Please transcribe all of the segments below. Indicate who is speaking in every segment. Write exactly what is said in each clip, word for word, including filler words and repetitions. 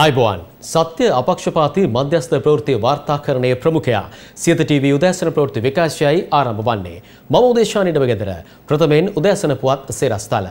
Speaker 1: आयुबोन सत्य अपक्षपाती मध्यस्थ प्रवृत्ति वार्ताकरणे प्रमुखया सियත टीवी उदयसन प्रवृत्ति विकासයයි ආරම්භ වන්නේ මම උදේශානි නවගෙදර ප්‍රථමයෙන් උදයසන පුවත් සේරස්තල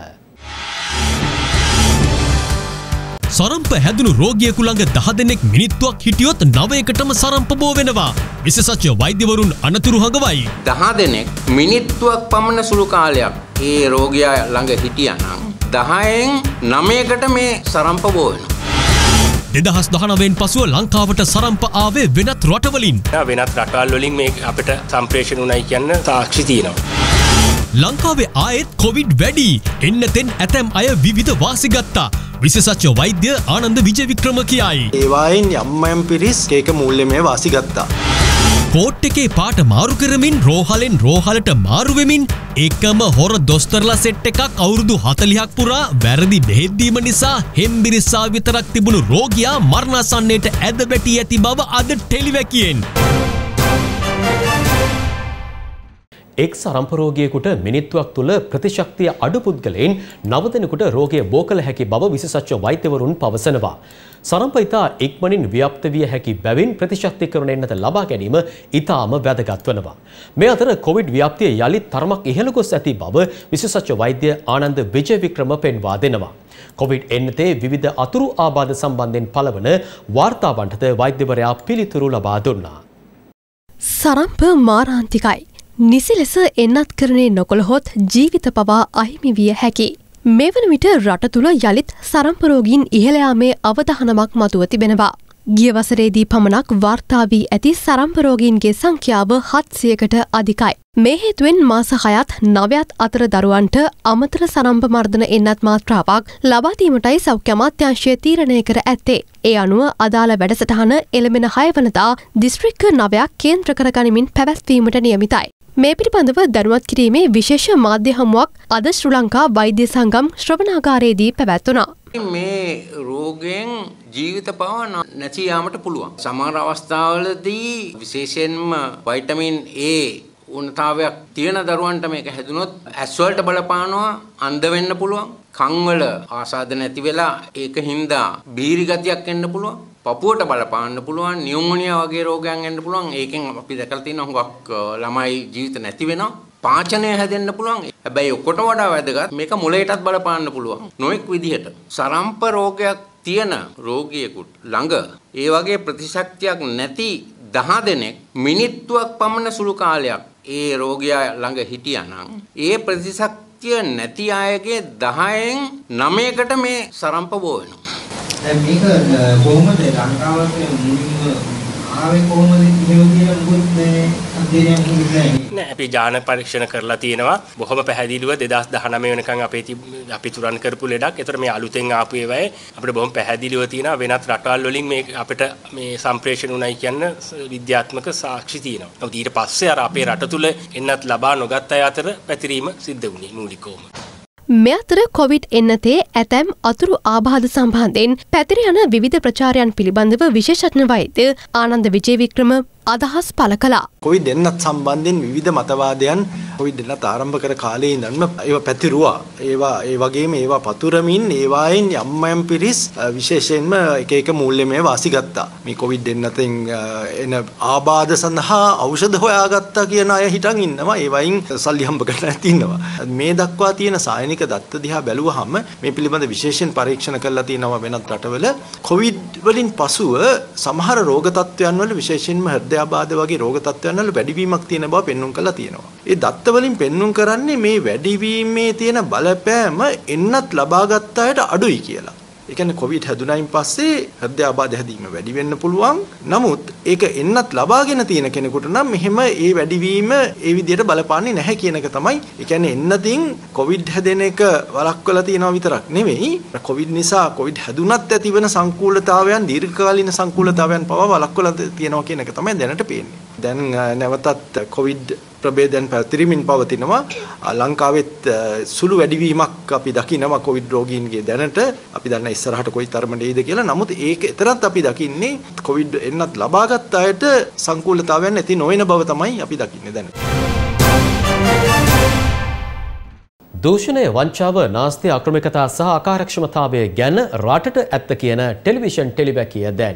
Speaker 2: සරම්ප හැදුණු රෝගියෙකු ළඟ දහ දෙනෙක් මිනිත්තුවක් හිටියොත් නවයකටම සරම්ප බෝ වෙනවා. විශේෂඥ වෛද්‍යවරුන් අනතුරු හඟවයි.
Speaker 3: දහ දෙනෙක් මිනිත්තුවක් පමණ සුළු කාලයක් ඒ රෝගියා ළඟ හිටියා නම් දහයෙන් නවයකට මේ සරම්ප බෝ වෙනවා.
Speaker 2: දෙදහස් දහනවයෙන් පසුව ලංකාවට සරම්ප ආවේ වෙනත් රටවලින්.
Speaker 4: වෙනත් රටවල් වලින් මේ අපිට සම්ප්‍රේෂණ උනායි කියන සාක්ෂි තියෙනවා.
Speaker 2: ලංකාවේ ආයෙත් කොවිඩ් වැඩි. එන්නතෙන් ඇතැම් අය විවිධ වාසි ගත්තා. විශේෂඥ වෛද්‍ය ආනන්ද විජේවික්‍රම කියයි.
Speaker 5: ඒවායින් යම් යම් පිරිස් ඒක මූල්‍යමය වාසි ගත්තා.
Speaker 2: කෝට් එකේ පාට මාරු කරමින් රෝහලෙන් රෝහලට මාරු වෙමින් එකම හොර දොස්තරලා සෙට් එකක් අවුරුදු හතළිහක් පුරා වැරදි බෙහෙත් දීම නිසා හෙම්බිරිස්සා විතරක් තිබුණු රෝගියා මරණාසන්නයට ඇද වැටි ඇති බව අද ටෙලිවැකියෙන්.
Speaker 1: එක් සරම්ප රෝගියෙකුට මිනිත්තුවක් තුළ ප්‍රතිශක්තිය අඩු පුද්ගලයන් නව දෙනෙකුට රෝගය බෝ කළ හැකි බව විශේෂඥ වෛද්‍යවරුන් පවසනවා. සරම්ප ඉතා ඉක්මනින් ව්‍යාප්ත විය හැකි බැවින් ප්‍රතිශක්තිකරණ එන්නත ලබා ගැනීම ඉතාම වැදගත් වනවා. මේ අතර කොවිඩ් ව්‍යාප්තිය යළිත් තරමක් ඉහළ ගොස් ඇති බව විශේෂඥ වෛද්‍ය ආනන්ද විජේවික්‍රම පෙන්වා දෙනවා. කොවිඩ් එන්නතේ විවිධ අතුරු ආබාධ සම්බන්ධයෙන් පළවන වාර්තාවන්ටද වෛද්‍යවරයා පිළිතුරු ලබා දුන්නා.
Speaker 6: සරම්ප මාරාන්තිකයි. නිසි ලෙස එන්නත් කරණය නොකොළහොත් ජීවිත පවා අහිමි විය හැකි. මේ වන විට රට තුළ යළිත් සරම්ප රෝගීන් ඉහළ යාමේ අවධානමක් මතුව තිබෙනවා. ගිය වසරේදී පමණක් වාර්තා වී ඇති සරම්ප රෝගීන්ගේ සංඛ්‍යාව හත්සියයකට අධිකයි. මේ හේතුවෙන් මාස හයත් නවයත් අතර දරුවන්ට අමතර සරම්ප මර්ධන එන්නත් මාත්‍රාවක් ලබා දීමටයි සෞඛ්‍ය අමාත්‍යාංශය තීරණය කර ඇත්තේ. ඒ අනුව අදාළ වැඩසටහන එළඹෙන හය වනදා දිස්ත්‍රික්ක නවයක් කේන්ද්‍ර කර ගනිමින් පැවැත්වීමට නියමිතයි. මේ පිළිබඳව දැනුවත් කිරීමේ විශේෂ මාධ්‍ය හමුවක් අද ශ්‍රී ලංකා වෛද්‍ය සංගම් ශ්‍රවණාගාරයේදී පැවැත්වුණා.
Speaker 3: මේ රෝගයෙන් ජීවිත පවා නැති යාමට පුළුවන්. සමහර අවස්ථාවලදී විශේෂයෙන්ම වයිටමින් A උණතාවයක් තියෙන දරුවන්ට මේක හැදුනොත් ඇස් වලට බලපානවා, අන්ධ වෙන්න පුළුවන්. කන් වල ආසාදන නැති වෙලා ඒක හින්දා බීරි ගතියක් එන්න පුළුවන්. පපුවට බලපාන්න පුළුවන්, නියුමෝනියා වගේ රෝගයන් එන්න පුළුවන්. ඒකෙන් අපි දැකලා තියෙන හුඟක් ළමයි ජීවිත නැති වෙනවා. පාචනය හැදෙන්න පුළුවන්. හැබැයි ඔක්කොට වඩා වැදගත් මේක මොළයටත් බලපාන්න පුළුවන්. නොඑක් විදිහට සරම්ප රෝගයක් තියෙන රෝගියෙකුට ළඟ ඒ වගේ ප්‍රතිශක්තියක් නැති දහ දෙනෙක් මිනිත්තුවක් පමණ සුළු කාලයක් ඒ රෝගියා ළඟ හිටියා නම් ඒ ප්‍රතිශක්තිය නැති අයගේ දහයෙන් නවයකට මේ සරම්ප බෝ වෙනවා.
Speaker 7: දැන් මේක කොහොමද ලංකාවට මුලින්ම ආවේ කොහොමද එහෙම කියන මොකද මේ අධ්‍යයනයක් කිව්වේ
Speaker 4: නෑ අපි ජාන පරීක්ෂණ කරලා තියෙනවා බොහොම පැහැදිලිව දෙදහස් දහනවය වෙනකන් අපේ අපි තුරන් කරපු ලෙඩක්. ඒතර මේ අලුතෙන් ආපු ඒවායේ අපිට බොහොම පැහැදිලිව තියෙනවා වෙනත් රටවල් වලින් මේ අපිට මේ සම්ප්‍රේෂණ උනායි කියන විද්‍යාත්මක සාක්ෂි තියෙනවා. නමුත් ඊට පස්සේ අර අපේ රට තුල එන්නත් ලබා නොගත් අය අතර පැතිරීම සිද්ධ වුණේ මූලිකවම.
Speaker 6: මේ අතර කොවිඩ් එන්නතේ ඇතැම් අතුරු ආබාධ සම්බන්ධයෙන් පැතිර යන විවිධ ප්‍රචාරයන් පිළිබඳව විශේෂඥ වෛද්‍ය ආනන්ද විජේවික්‍රම අදහස් පළ කළා.
Speaker 5: කොවිඩ් එන්නත් සම්බන්ධයෙන් විවිධ මතවාදයන් කොවිඩ් එන්නත් ආරම්භ කර කාලේ ඉඳන්ම ඒවා පැතිරුවා. ඒවා ඒ වගේම ඒවා පතුරමින් ඒවායින් යම් යම් පිරිස් විශේෂයෙන්ම එක එක මූල්‍යමය වාසි ගත්තා. මේ කොවිඩ් එන්නතෙන් එන ආබාධ සඳහා ඖෂධ හොයාගත්තා කියන අය හිටන් ඉන්නවා. ඒවයින් සල්ලි හම්බ කරලා නැති ඉන්නවා. මේ දක්වා තියෙන සායනික දත්ත දිහා බැලුවහම මේ පිළිබඳ විශේෂයෙන් පරීක්ෂණ කරලා තියෙනවා වෙනත් රටවල. කොවිඩ් වලින් පසුව සමහර රෝග තත්ත්වයන් වල විශේෂයෙන්ම හෘදයාබාධ වගේ රෝග තත්ත්වයන් වල වැඩිවීමක් තියෙන බව පෙන්වුම් කරලා තියෙනවා. ඒ දත්ත වලින් පෙන්වුම් කරන්නේ මේ වැඩිවීමේ තියෙන බලපෑම එන්නත් ලබාගත් අයට අඩුයි කියලා. ඒ කියන්නේ කොවිඩ් හැදුනයින් පස්සේ හෘදයාබාධ හැදීම වැඩි වෙන්න පුළුවන්. නමුත් ඒක එන්නත් ලබාගෙන තියෙන කෙනෙකුට නම් මෙහෙම ඒ වැඩිවීම ඒ විදිහට බලපාන්නේ නැහැ කියන එක තමයි. ඒ කියන්නේ එන්නතින් කොවිඩ් හැදෙන එක වළක්වලා තියෙනවා විතරක් නෙවෙයි. කොවිඩ් නිසා කොවිඩ් හැදුනත් ඇතිවන සංකූලතාවයන් දීර්ඝකාලීන සංකූලතාවයන් පවා වළක්වලා තියෙනවා කියන එක තමයි දැනට පේන්නේ. දැන් නැවතත් කොවිඩ් ප්‍රභේදයන් පැතිරෙමින් පවතිනවා. ලංකාවෙත් සුළු වැඩිවීමක් අපි දකිනවා කොවිඩ් රෝගීන්ගේ දැනට. අපි දන්න ඉස්සරහට කොයි තරමට එයිද කියලා. නමුත් ඒක එතරම් අපි දකින්නේ කොවිඩ් එන්නත් ලබාගත් අයට සංකූලතාවයන් ඇති නොවන බව තමයි අපි දකින්නේ දැනට.
Speaker 1: දූෂණය, වංචාව, නාස්ති, අක්‍රමිකතා සහ අකාර්යක්ෂමතාවය ගැන රටට ඇත්ත කියන ටෙලිවිෂන් ටෙලිවැකිය දැන්.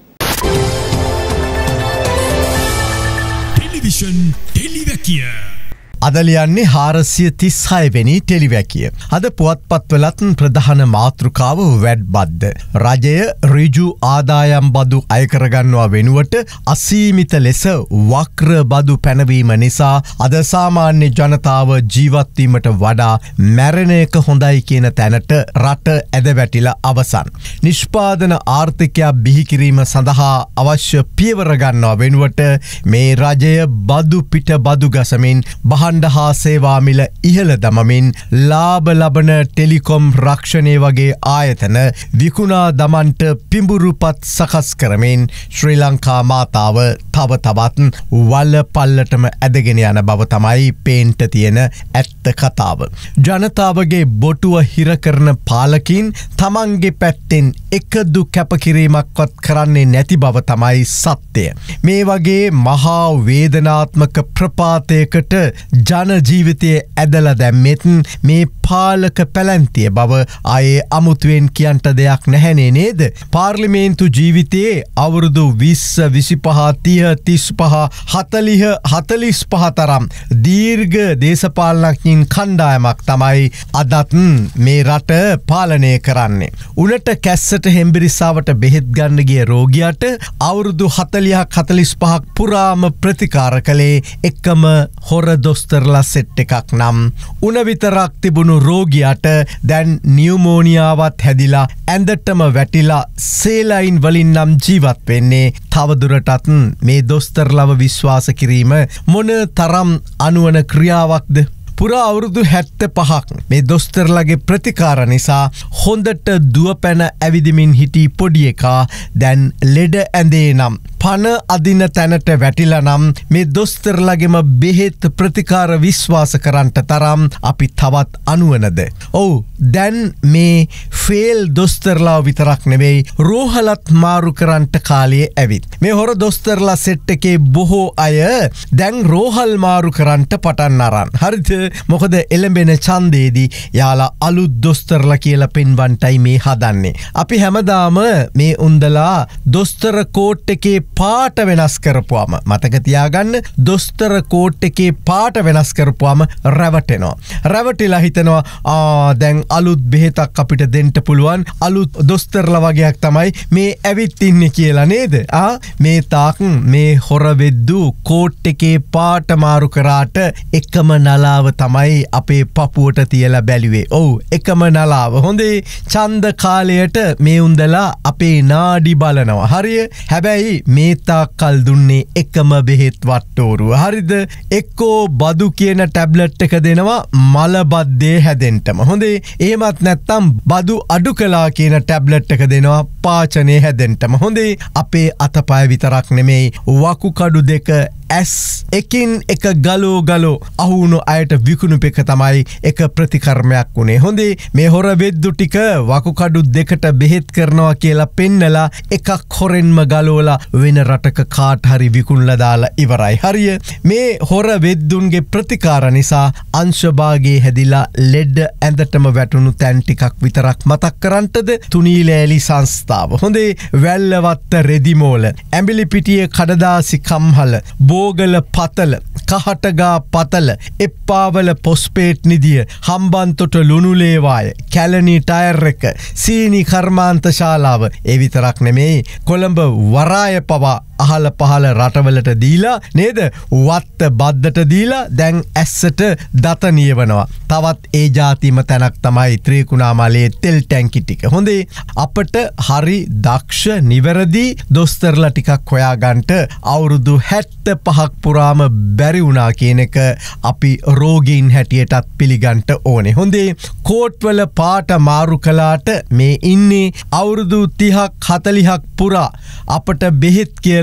Speaker 2: ටෙලිවිෂන් ටෙලිවැකිය
Speaker 8: අද ලියන්නේ හාරසිය තිස්හය වෙනි ටෙලිවැකිය. අද පුවත්පත්වලත් ප්‍රධාන මාතෘකාව වැඩ්බද්ද. රජය ඍජු ආදායම් බදු අයකරගන්නවා වෙනුවට අසීමිත ලෙස වක්‍ර බදු පැනවීම නිසා අද සාමාන්‍ය ජනතාව ජීවත්වීමට වඩා මැරෙන එක හොඳයි කියන තැනට රට ඇද වැටිලා අවසන්. නිෂ්පාදන ආර්ථිකයක් බිහිකිරීම සඳහා අවශ්‍ය පියවර ගන්නවා වෙනුවට මේ රජය බදු පිට බදු ගසමින් බහ හා සේවාමිල ඉහළ දමමින් ලාභ ලබන ටෙලිකොම් රක්ෂණය වගේ ආයතන විකුණා දමන්ට පිඹුරුපත් සකස් කරමින් ශ්‍රී ලංකා මාතාව තව තවත් වල පල්ලටම ඇදගෙන යන බව තමයි පේන්ට තියෙන ඇත්ත කතාව. ජනතාවගේ බොටුව හිරකරන පාලකින් තමන්ගේ පැත්තෙන් එකදු කැපකිරීමක්වත් කරන්නේ නැති බව තමයි සත්‍යය. මේ වගේ මහා වේදනාත්මක ප්‍රපාතයකට ජන ජීවිතය ඇදල දැම්මෙත් මේ පාලක පැලැන්තිය බව අයේ අමුතුවෙන් කියන්ට දෙයක් නැහැනේ නේද? පාර්ලිමේන්තු ජීවිතයේ අවුරුදු විස්ස විසිපහ තිහ තිස්පහ හතලිහ හතලිස් පහ තරම් දීර්ඝ දේශපාලනඥයින් කණ්ඩායමක් තමයි අදත් මේ රට පාලනය කරන්නේ. උනට කැස්සට හෙම්බිරිස්සාවට බෙහෙත් ගන්න ගිය රෝගියාට අවුරුදු හතලිහක් හතලිස් පහක් පුරාම ප්‍රතිකාර කළේ එකම හොර දොස්තරලා සෙට් එකක් නම් උන විතරක් තිබුණු රෝගියාට දැන් නියුමෝනියාවත් හැදිලා ඇඳටම වැටිලා සේලයින් වලින් නම් ජීවත් වෙන්නේ. තවදුරටත් මේ දොස්තරලව විශ්වාස කිරීම මොන තරම් අනුවන ක්‍රියාවක්ද? පුරා අවුරුදු හැත්ත පහක් මේ දොස්තරලගේ ප්‍රතිකාර නිසා හොඳට දුවපැන ඇවිදිමින් හිටි පොඩි එකා දැන් ලෙඩ ඇඳේ නම් පන අදින තැනට වැටිලා නම් මේ දොස්තරලගෙම බෙහෙත් ප්‍රතිකාර විශ්වාස කරන්නට තරම් අපි තවත් අනුවනද? ඔව්, දැන් මේ ෆේල් දොස්තරලාව විතරක් නෙවෙයි රෝහලත් මාරු කරන්නට කාලයේ ඇවිත්. මේ හොර දොස්තරලා සෙට් එකේ බොහෝ අය දැන් රෝහල් මාරු කරන්නට පටන් අරන්. හරිද? මොකද එළඹෙන ඡන්දේදී යාලා අලුත් දොස්තරලා කියලා පෙන්වන්නටයි මේ හදන්නේ. අපි හැමදාම මේ උන්දලා දොස්තර කෝට් එකේ පාට වෙනස් කරපුවාම මතක තියාගන්න, දොස්තර කෝට් එකේ පාට වෙනස් කරපුවාම රැවටෙනවා. රැවටිලා හිතනවා ආ දැන් අලුත් බෙහෙතක් අපිට දෙන්න පුළුවන්, අලුත් දොස්තරලා වගේක් තමයි මේ ඇවිත් ඉන්නේ කියලා නේද? ආ මේ තාක් මේ හොර වෙද්දු කෝට් එකේ පාට මාරු කරාට එකම නලාව තමයි අපේ පපුවට තියලා බැලුවේ. ඔව්, එකම නලාව. හොඳේ, ඡන්ද කාලයට මේ උන්දලා අපේ නාඩි බලනවා. හරිය? හැබැයි මේ තාක්කල් දුන්නේ එකම බෙහෙත් වට්ටෝරුව. හරිද? එක්කෝ බදු කියන ටැබ්ලට් එක දෙනවා මල බද්දේ හැදෙන්ටම. හොඳේ, එහෙමත් නැත්තම් බදු අඩු කලා කියන ටැබ්ලට් එක දෙනවා පාචනය හැදෙන්ටම. හොඳේ, අපේ අතපය විතරක් නෙමෙයි වකු කඩු දෙක ඇස් එකින් එක ගලෝ ගලෝ අහුණු අයට විකුණුප එක තමයි එක ප්‍රතිකර්මයක් වුණේ. හොඳේ, මේ හොර වෙද්දු ටික වකුකඩු දෙකට බෙහෙත් කරනවා කියලා පෙන්නලා එකක් හොරෙන්ම ගලෝලා වෙන රටක කාට හරි විකුණලා දාලා ඉවරයි. හරිය? මේ හොර වෙද්දුන්ගේ ප්‍රතිකාර නිසා අංශභාගයේ හැදිලා ලෙඩ ඇඳටම වැටුණු තැන් ටිකක් විතරක් මතක් කරන්නටද තුනීලෑලි සංස්ථාව. හොඳේ, වැල්ලවත්ත රෙදිමෝල, ඇඹිලි පිටියේ කඩදාසි කම්හල, බෝගල පතල, කහටගා පතල, එප්පාවල පොස්පේට් නිදිය, හම්බන්තොට ලුණුලේවාය, කැලණි ටයර් එක, සීනි කර්මාන්ත ශාලාව, ඒ විතරක් නෙමෙයි කොළඹ වරාය පවා අහල පහල රටවලට දීලා නේද? වත්ත බද්දට දීලා දැන් ඇස්සට දත නියවනවා. තවත් ඒ ජාතිම තැනක් තමයි ත්‍රිකුණාමලයේ තෙල් ටැංකි ටික. හොඳේ, අපට හරි දක්ෂ නිවැරදි දොස්තරලා ටිකක් හොයාගන්නට අවුරුදු හැත්ත පහක් පුරාම බැරි වුණා කියන එක අපි රෝගීන් හැටියටත් පිළිගන්නට ඕනේ. හොඳේ, කෝට්වල පාට මාරු කළාට මේ ඉන්නේ අවුරුදු තිහක් හතලිහක් පුරා අපට බෙහෙත් කියලා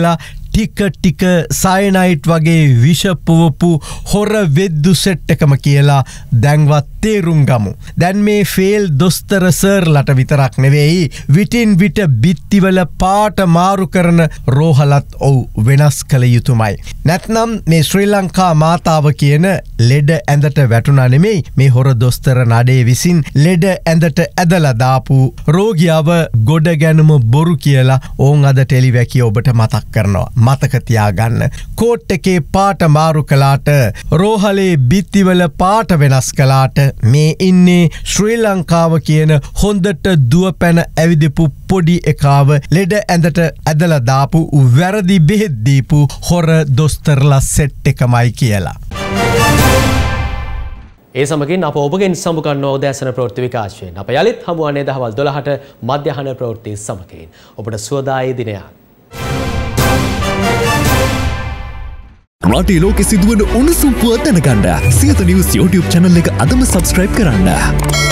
Speaker 8: ටික ටික සයනයිට් වගේ විෂපුවපු හොර වෙද්දු සෙට් එකම කියලා දැන්වත් තේරුම් ගමු. දැන් මේ ෆේල් දොස්තර සර්ලට විතරක් නෙවෙයි විටින් විට බිත්තිවල පාට මාරු කරන රෝහලත් ඔව් වෙනස් කළ යුතුමයි. නැත්නම් මේ ශ්‍රී ලංකා මාතාව කියන ලෙඩ ඇඳට වැටුණා නෙමෙයි මේ හොර දොස්තර නඩේ විසින් ලෙඩ ඇඳට ඇදලා දාපු රෝගියාව ගොඩ ගැනුම බොරු කියලා ඕන් අද ටෙලිවැකිය ඔබට මතක් කරනවා. මතක තියාගන්න. කෝට් එකේ පාට මාරු කළාට රෝහලේ බිත්තිවල පාට වෙනස් කළාට මේ ඉන්නේ ශ්‍රී ලංකාව කියන හොඳට දුවපැන ඇවිදපු පොඩි එකාව ලෙඩ ඇඳට ඇදලා දාපු වැරදි බෙහෙත් දීපු හොර දොස්තරලා සෙට් එකමයි කියලා.
Speaker 1: ඒ සමගින් අප ඔබගෙන් සමුගන්නවා උදෑසන ප්‍රවෘත්ති විකාශයෙන්. අප යලිත් හමුවන්නේ දහවල් දොළහට මධ්‍යහන ප්‍රවෘත්ති සමගින්. ඔබට සුවදායි දිනයක්.
Speaker 9: රටේ ලෝකෙ සිදුවන උණුසුම් පුවත් දැනගන්න සියත නිවුස් YouTube channel එක අදම subscribe කරන්න.